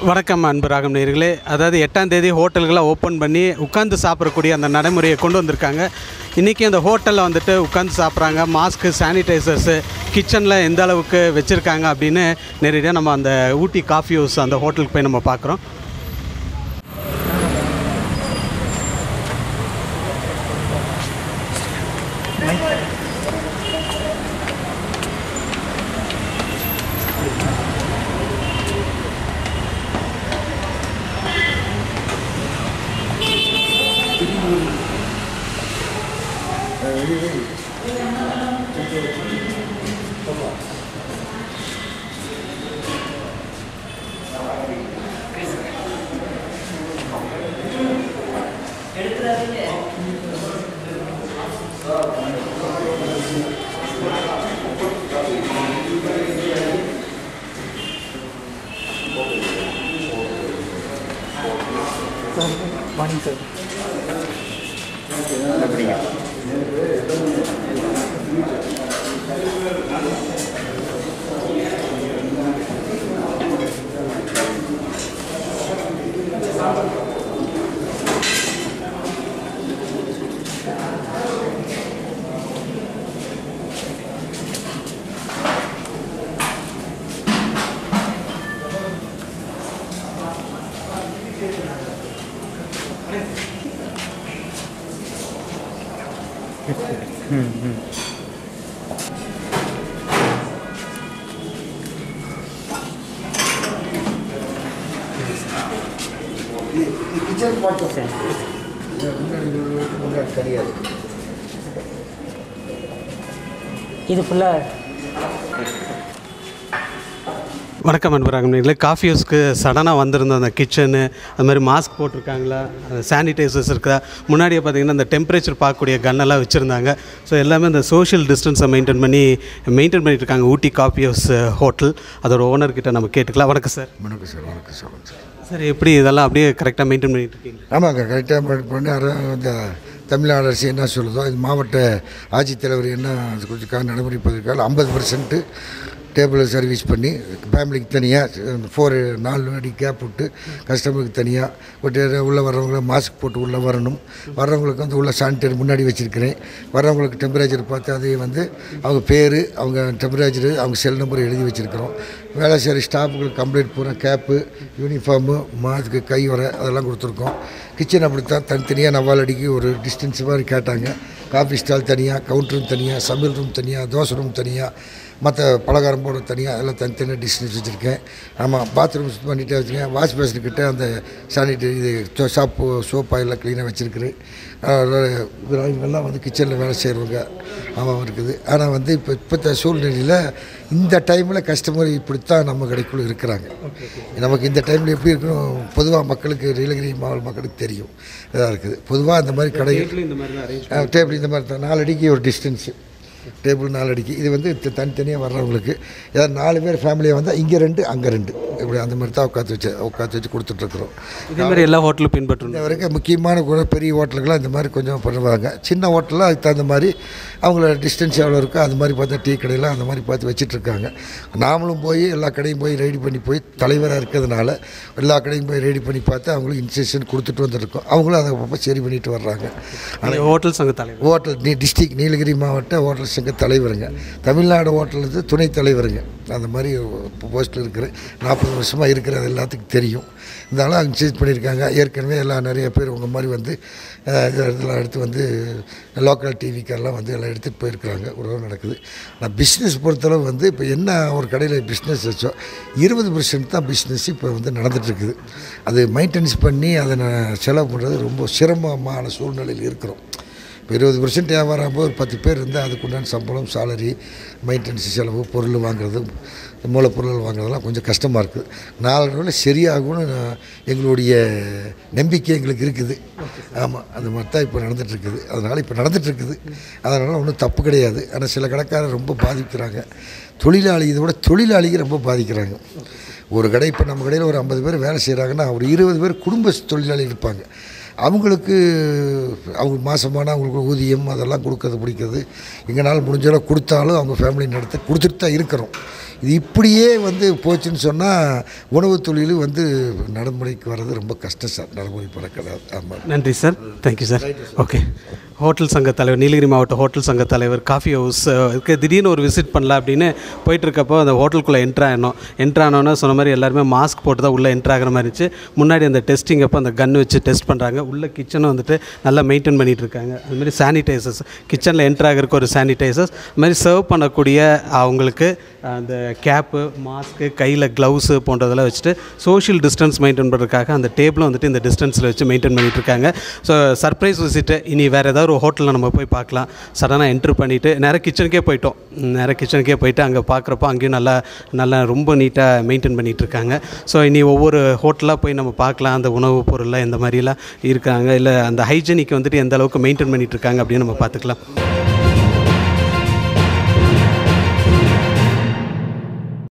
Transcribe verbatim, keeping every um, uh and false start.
வணக்கம் அன்பு ராகம் நேயர்களே. அதாவது எட்டாம் தேதி ஹோட்டல்களை ஓப்பன் பண்ணி உட்காந்து சாப்பிடக்கூடிய அந்த நடைமுறையை கொண்டு வந்திருக்காங்க. இன்றைக்கி அந்த ஹோட்டலில் வந்துட்டு உட்காந்து சாப்பிட்றாங்க. மாஸ்க்கு, சானிடைசர்ஸு கிச்சனில் எந்த அளவுக்கு வச்சுருக்காங்க அப்படின்னு நேரடியாக நம்ம அந்த ஊட்டி காஃபி ஹவுஸ் அந்த ஹோட்டலுக்கு போய் நம்ம பார்க்குறோம். Morning sir. ம் ம் கிச்சன் போட்டோம் சார். முன்னாடி கிடையாது. இது ஃபுல்லாக. வணக்கம் அன்பு ராகம் நேயர்களே. காஃபி ஹவுஸ்க்கு சடனாக வந்திருந்த அந்த கிச்சனு அது மாதிரி மாஸ்க் போட்டிருக்காங்களா, சானிடைசர்ஸ் இருக்குதா, முன்னாடியே பார்த்திங்கன்னா அந்த டெம்பரேச்சர் பார்க்கக்கூடிய கன்னெல்லாம் வச்சுருந்தாங்க. ஸோ எல்லாமே அந்த சோஷியல் டிஸ்டன்ஸை மெயின்டைன் பண்ணி மெயின்டைன் பண்ணிட்டு இருக்காங்க ஊட்டி காஃபி ஹவுஸ் ஹோட்டல். அதோட ஓனர்கிட்ட நம்ம கேட்டுக்கலாம். வணக்கம் சார். வணக்கம் சார். வணக்கம் சார். சார் சார், எப்படி இதெல்லாம் அப்படியே கரெக்டாக மெயின்டைன் பண்ணிட்டு இருக்கீங்க? ஆமாங்க, கரெக்டாக மெயின்டைன் பண்ணி அதான் இந்த தமிழ்நாடு அரசு என்ன சொல்லுதோ, இது மாவட்ட ஆட்சித்தலைவர் என்ன அது கொஞ்சம் நடைமுறைப்பதற்காக ஐம்பது பர்சன்ட்டு டேபிள் சர்வீஸ் பண்ணி ஃபேமிலிக்கு தனியாக ஃபோர் நாலு அடி கேப் விட்டு கஸ்டமருக்கு தனியாக பட் உள்ளே வர்றவங்கள மாஸ்க் போட்டு உள்ளே வரணும். வர்றவங்களுக்கு வந்து உள்ள சானிடரி முன்னாடி வச்சுருக்கிறேன். வர்றவங்களுக்கு டெம்பரேச்சர் பார்த்து அதையும் வந்து அவங்க பேர், அவங்க டெம்பரேச்சரு, அவங்க செல் நம்பர் எழுதி வச்சுருக்கிறோம். வேலை செய்கிற ஸ்டாஃபுங்களுக்கு கம்ப்ளீட் பூரா கேப்பு, யூனிஃபார்மு, மாஸ்க்கு, கை வரை அதெல்லாம் கொடுத்துருக்கோம். கிச்சன் அப்படித்தான் தனித்தனியாக நவால் அடிக்கு ஒரு டிஸ்டன்ஸ் மாதிரி கேட்டாங்க. காஃபி ஸ்டால் தனியாக, கவுண்டர் ரூம் தனியாக, சமையல் ரூம் தனியாக, தோசை ரூம் தனியாக, மற்ற பலகாரம் போட தனியாக அதெல்லாம் தனித்தனியாக டிஸ்டன்ஸ் வச்சுருக்கேன். ஆமாம், பாத்ரூம் சுத்தம் பண்ணிகிட்டே வச்சுருக்கேன். வாஷ் பேஷன்கிட்ட அந்த சானிடரி இது சாப்பு சோப் ஆயிலெலாம் க்ளீனாக வச்சுருக்கிறேன். இவங்கெல்லாம் வந்து கிச்சனில் வேலை செய்கிறவங்க ஆமாம் இருக்குது. ஆனால் வந்து இப்போ இப்போத்த சூழ்நிலையில் இந்த டைமில் கஸ்டமர் இப்படித்தான் நம்ம கடைக்குள்ளே இருக்கிறாங்க. நமக்கு இந்த டைமில் எப்படி இருக்கணும் பொதுவாக மக்களுக்கு, நீலகிரி மாவட்ட மக்களுக்கு தெரியும். இதாக இருக்குது. பொதுவாக இந்த மாதிரி கடைகள் டேபிள் இந்த மாதிரி தான் நாலு அடிக்கு ஒரு டிஸ்டன்ஸு, டேபிள் நாலு அடிக்கு. இது வந்து தனித்தனியாக வர்றவங்களுக்கு ஏதாவது நாலு பேர் ஃபேமிலியாக வந்தால் இங்கே ரெண்டு அங்கே ரெண்டு இப்படி அந்த மாதிரி தான் உட்காந்து வச்சு உட்காந்து வச்சு கொடுத்துட்ருக்குறோம். இதே மாதிரி எல்லா ஹோட்டலும் பின்பற்றணும். இந்த வரைக்கும் முக்கியமான கூட பெரிய ஹோட்டலுக்கெல்லாம் இந்த மாதிரி கொஞ்சம் பண்ணுவாங்க. சின்ன ஹோட்டலில் அதுக்கு தகுந்த மாதிரி அவங்களோட டிஸ்டன்ஸ் எவ்வளோ இருக்கோ அது மாதிரி பார்த்தா டீ கடையெல்லாம் அந்த மாதிரி பார்த்து வச்சிட்ருக்காங்க. நாமளும் போய் எல்லா கடையும் போய் ரெடி பண்ணி போய் தலைவராக இருக்கிறதுனால எல்லா கடையும் போய் ரெடி பண்ணி பார்த்து அவங்களுக்கு இன்ஸ்ட்ரக்ஷன் கொடுத்துட்டு வந்துருக்கோம். அவங்களும் அதை அப்போ சரி பண்ணிட்டு வர்றாங்க. ஆனால் ஹோட்டல் சங்க தலைவர், ஹோட்டல் நீ டிஸ்ட்ரிக்ட் நீலகிரி மாவட்ட ஹோட்டல் சங்க தலைவருங்க, தமிழ்நாடு ஹோட்டலுக்கு துணைத் தலைவருங்க. அந்த மாதிரி போஸ்ட்டில் இருக்கிற நாற்பது வருஷமாக இருக்கிறது எல்லாத்துக்கும் தெரியும். இருந்தாலும் அவங்க சேஞ்ச் பண்ணியிருக்காங்க. ஏற்கனவே எல்லாம் நிறைய பேர் உங்கள் மாதிரி வந்து இதெல்லாம் எடுத்து வந்து லோக்கல் டிவிக்கெல்லாம் வந்து எல்லாம் எடுத்துகிட்டு போயிருக்கிறாங்க. உறவு நடக்குது. நான் பிஸ்னஸ் பொறுத்தளவு வந்து இப்போ என்ன ஒரு கடையில் பிஸ்னஸ் வச்சோ இருபது பர்சன்ட் தான் பிஸ்னஸ் இப்போ வந்து நடந்துகிட்ருக்குது. அது மெயின்டெனன்ஸ் பண்ணி அதை நான் செலவு பண்ணுறது ரொம்ப சிரமமான சூழ்நிலையில் இருக்கிறோம். இப்போ இருபது பர்சன்ட் வியாபாரம் போது ஒரு பத்து பேர் இருந்தால் அதுக்குண்டான சம்பளம், சாலரி, மெயின்டெனன்ஸ் செலவு, பொருள் வாங்குறது, மூலப்பொருள் வாங்குறதெல்லாம் கொஞ்சம் கஷ்டமாக இருக்குது. நாலு நாளில் சரியாகும்னு எங்களுடைய நம்பிக்கை எங்களுக்கு இருக்குது. ஆமாம், அந்த மாதிரி தான் இப்போ நடந்துகிட்ருக்குது. அதனால் இப்போ நடந்துகிட்ருக்குது. அதனால் ஒன்றும் தப்பு கிடையாது. ஆனால் சில கடைக்காரர் ரொம்ப பாதிக்கிறாங்க. தொழிலாளி இதை விட தொழிலாளிக்கு ரொம்ப பாதிக்கிறாங்க. ஒரு கடை இப்போ நம்ம கடையில் ஒரு ஐம்பது பேர் வேலை செய்கிறாங்கன்னா ஒரு இருபது பேர் குடும்ப தொழிலாளி இருப்பாங்க. அவங்களுக்கு அவங்க மாதமான அவங்களுக்கு ஊதியம் அதெல்லாம் கொடுக்கறது பிடிக்கிறது. எங்களால் முடிஞ்சளவு கொடுத்தாலும் அவங்க ஃபேமிலி நடத்த கொடுத்துட்டு தான் இருக்கிறோம். இது இப்படியே வந்து போச்சுன்னு சொன்னால் உணவு தொழில் வந்து நடைமுறைக்கு வர்றது ரொம்ப கஷ்டம் சார், நடைமுறை பறக்கல. ஆமாம். நன்றி sir, thank you sir. Okay, hotel சங்க தலைவர், நீலகிரி மாவட்ட ஹோட்டல் சங்க தலைவர், காஃபி ஹவுஸ் இதுக்கு திடீர்னு ஒரு விசிட் பண்ணலாம் அப்படின்னு போயிட்டுருக்கப்போ அந்த ஹோட்டலுக்குள்ளே என்ட்ரு ஆகணும். என்ட்ரு ஆனோன்னா சொன்ன மாதிரி எல்லாருமே மாஸ்க் போட்டு தான் உள்ளே என்ட்ரு ஆகிற மாதிரி இருந்துச்சு. முன்னாடி அந்த டெஸ்டிங் அப்போ அந்த கன் வச்சு டெஸ்ட் பண்ணுறாங்க. உள்ள கிச்சனும் வந்துட்டு நல்லா மெயின்டைன் பண்ணிகிட்டு இருக்காங்க. அதுமாதிரி சானிடைசர்ஸ், கிச்சனில் என்ட்ரு ஆகிறதுக்கு ஒரு சானிடைசர்ஸ், அதுமாதிரி சர்வ் பண்ணக்கூடிய அவங்களுக்கு அந்த கேப்பு, மாஸ்க்கு, கையில் க்ளவுஸு போன்றதெல்லாம் வச்சுட்டு சோஷியல் டிஸ்டன்ஸ் மெயின்டைன் பண்ணுறதுக்காக அந்த டேபிளும் வந்துட்டு இந்த டிஸ்டன்ஸில் வச்சு மெயின்டைன் பண்ணிகிட்டு இருக்காங்க. ஸோ சர்ப்ரைஸ் விசிட்டு, இனி வேறு ஏதாவது ஒரு ஹோட்டலில் நம்ம போய் பார்க்கலாம். சடனாக என்ட்ரு பண்ணிவிட்டு நேராக கிச்சனுக்கே போயிட்டோம். நேராக கிச்சனுக்கே போயிட்டு அங்கே பார்க்குறப்போ அங்கேயும் நல்லா நல்லா ரொம்ப நீட்டாக மெயின்டைன் பண்ணிகிட்ருக்காங்க. ஸோ இனி ஒவ்வொரு ஹோட்டலாக போய் நம்ம பார்க்கலாம் அந்த உணவுப் பொருளில் எந்த மாதிரிலாம் இருக்காங்க, இல்லை அந்த ஹைஜீனிக் வந்துட்டு எந்த அளவுக்கு மெயின்டைன் பண்ணிகிட்ருக்காங்க அப்படின்னு நம்ம பார்த்துக்கலாம்.